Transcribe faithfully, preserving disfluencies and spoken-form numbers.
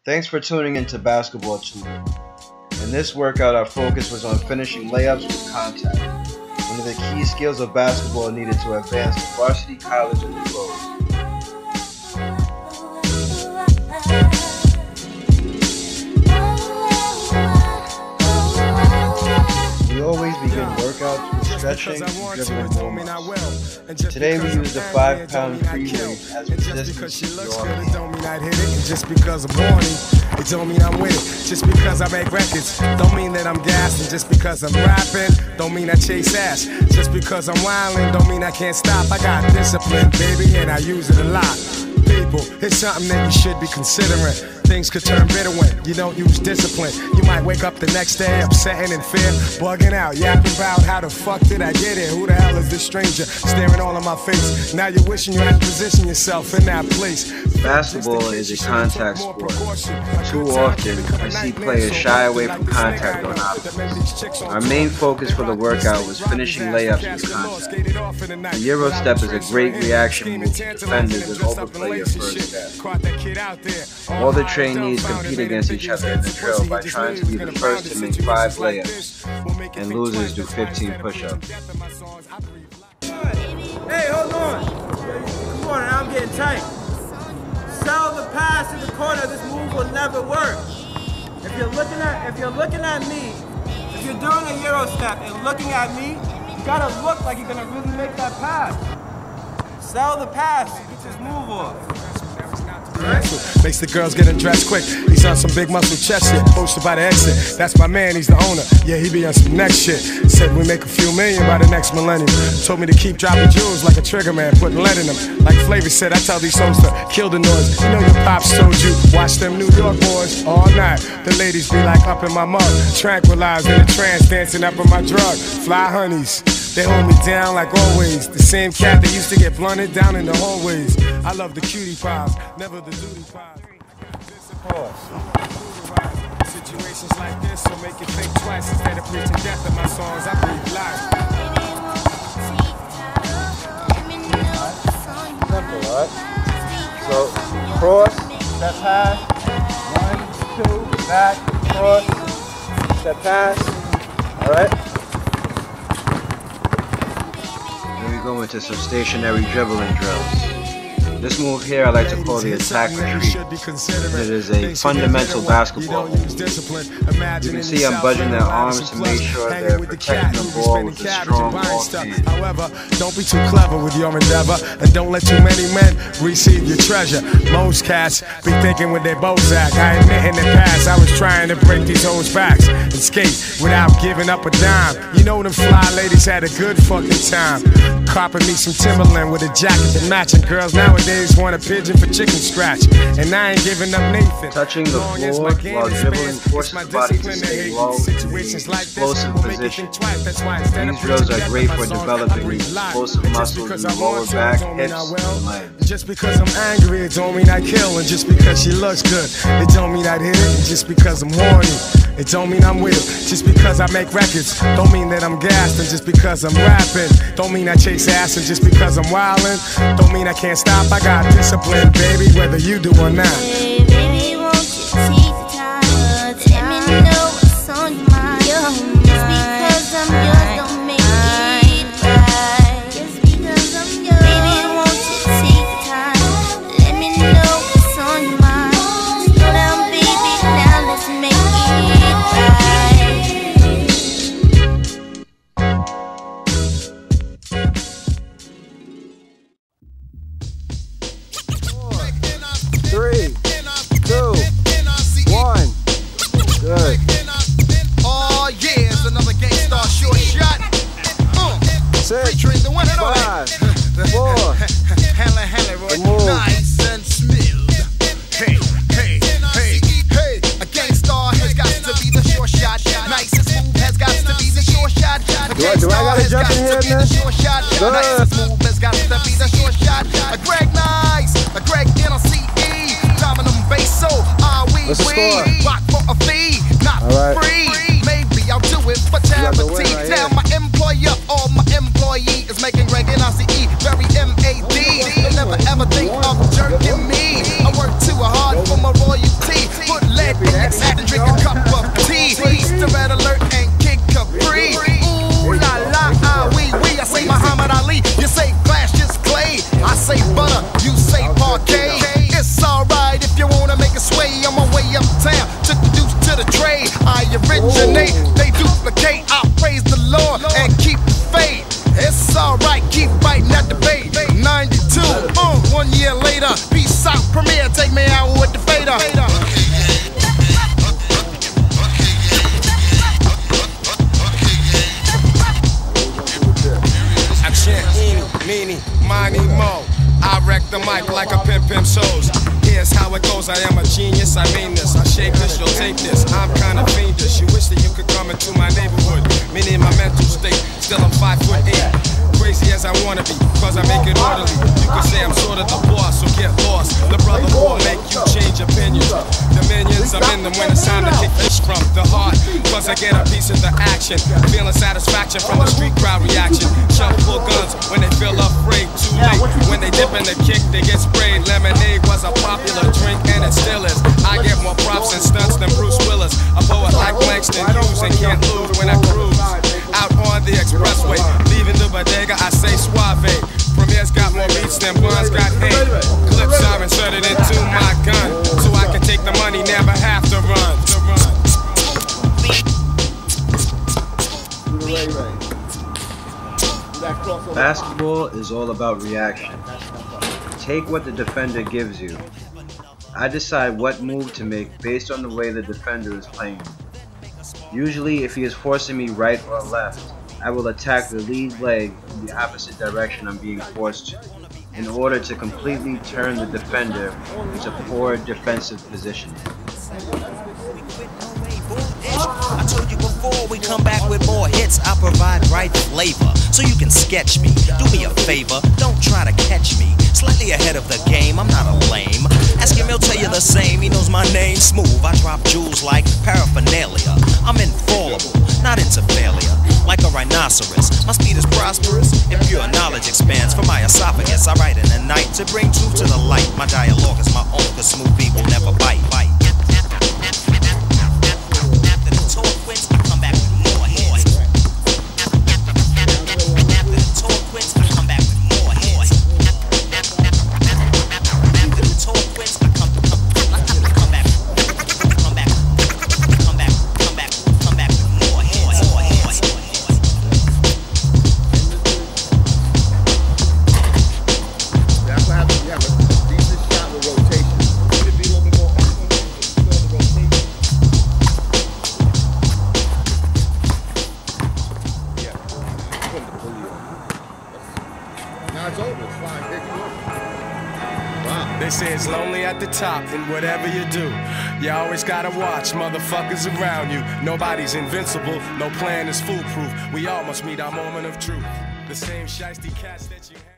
Thanks for tuning in to Basketball Tutor. In this workout, our focus was on finishing layups with contact, one of the key skills of basketball needed to advance to varsity, college, and the pros. We always begin workouts with stretching and dribbling movements. Today we use the five pound free weight as resistance to the arm. Don't mean I'd hit it, and just because I'm horny, it don't mean I'm with it. Just because I make records, don't mean that I'm gassed. And just because I'm rapping, don't mean I chase ass. Just because I'm wildin', don't mean I can't stop. I got discipline, baby, and I use it a lot. People, it's something that you should be considering. Things could turn bitter when you don't use discipline. You might wake up the next day upsetting and fear, bugging out, yapping about how the fuck did I get here? Who the hell is this stranger staring all in my face? Now you're wishing you had to position yourself in that place. Basketball is a contact sport. Too often, I see players shy away from contact on offense. Our main focus for the workout was finishing layups with contact. The Euro step is a great reaction move to defenders that overplay your first step. All the train needs compete against each other in the drill by trying to be the first to make five layups, and losers do fifteen push-ups. Hey, hold on. Come on, I'm getting tight. Sell the pass in the corner. This move will never work. If you're looking at, if you're looking at me, if you're doing a Euro step and looking at me, you gotta look like you're gonna really make that pass. Sell the pass. Get this move off. Right. Makes the girls get undressed quick. He's on some big muscle chest shit, posted by the exit. That's my man, he's the owner. Yeah, he be on some next shit. Said we make a few million by the next millennium. Told me to keep dropping jewels like a trigger man, putting lead in them. Like Flavor said, I tell these songs to kill the noise. You know your pops told you, watch them New York boys all night. The ladies be like up in my mug, tranquilized in a trance, dancing up in my drug. Fly honeys. They hold me down like always. The same cat that used to get blunted down in the hallways. I love the cutie pies, never the duty pies. Situations like this will make you think twice. Instead of preaching death in my songs, I breathe life. Simple, alright? So, cross, step pass, one, two, back, cross, step pass, alright? Go into some stationary dribbling drills. This move here I like to call the attack retreat. It is a fundamental basketball move. You can see I'm budging their arms to make sure they're protecting the ball with a strong off hand. However, don't be too clever with your endeavor, and don't let too many men receive your treasure. Most cats be thinking with their Bozak. I admit in the past I was trying to break these hoes' backs and skate without giving up a dime. You know them fly ladies had a good fucking time. Copping me some Timberland with a jacket to match, and girls nowadays want a pigeon for chicken scratch. And I ain't giving up Nathan. Touching the floor while dribbling forces the body to stay low in the explosive position. These drills are great for developing these explosive muscles in the lower back, hips, and legs. Just because I'm angry, it don't mean I kill. And just because she looks good, it don't mean I'd hit it. And just because I'm horny, it don't mean I'm with it. Just because I make records, don't mean that I'm gassed. And just because I'm rapping, don't mean I chase ass. And just because I'm wildin', don't mean I can't stop. I got discipline, baby, whether you do or not. Hey, baby, won't you take the time to let me know what's on your mind? Just because I'm yours don't make it right. Just because I'm yours. Baby, won't you take the time to let me know what's on your mind? Slow down, baby, now let's make it Three, two, one. Good. Oh yeah, it's another Gangstar short shot. Uh, Six, the one and only. five, four. Hella, hella, Roy. Move. Nice and smooth. Hey, hey, hey, hey. A Gangstar has got to be the short shot. Nice and smooth has got to be the short shot. A Do I, do I gotta jump in here, man? Nice and smooth has got to be the short shot. A Greg Nice, a Greg N C E. Dominum bass, so are we? What's the score? Rock for a fee, not right. free. Maybe I'll do it for charity. Right now my employer or my employee is making Greg N C E very M A D. They'll never ever think of jerking me. I work too hard for my royalty. Put wreck the mic like a pimp pimp shows. Here's how it goes, I am a genius, I mean this. I shape this, you'll take this. I'm kinda fiendish. You wish that you could come into my neighborhood. Meaning my mental state, still I'm five foot eight. Crazy as I wanna be, cause I make it orderly. You could say I'm sort of the boss, so get lost. The brother will make you change opinions. Dominions, I'm in them when it's time to kick this from the heart. Cause I get a piece of the action. Feeling satisfaction from the street crowd reaction. Jump full guns when they feel afraid. Too late, when they dip in the kick, they get sprayed. Lemonade was a popular drink and it still is. I get more props and stunts than Bruce Willis. A poet like Langston Hughes and can't lose when I cruise. Out on the expressway, leaving the bodega, I say suave. Premier's got more beats than Blonde's got hate. Clips are inserted into my gun, so I can take the money, never have to run. To run. Basketball is all about reaction. Take what the defender gives you. I decide what move to make based on the way the defender is playing. Usually, if he is forcing me right or left, I will attack the lead leg in the opposite direction I'm being forced to, in order to completely turn the defender into poor defensive position. I told you before, we come back with more hits. I provide right flavor, so you can sketch me. Do me a favor, don't try to catch me. Slightly ahead of the game, I'm not a lame. Ask him, he'll tell you the same. He knows my name, smooth. I drop jewels like paraphernalia. I'm infallible, not into failure. Like a rhinoceros, my speed is prosperous. If pure knowledge expands from my esophagus, I write in the night to bring truth to the light. My dialogue is my own, cause smooth people never bite. bite. They say it's lonely at the top, and whatever you do, you always gotta watch motherfuckers around you. Nobody's invincible, no plan is foolproof. We all must meet our moment of truth. The same shiesty cats that you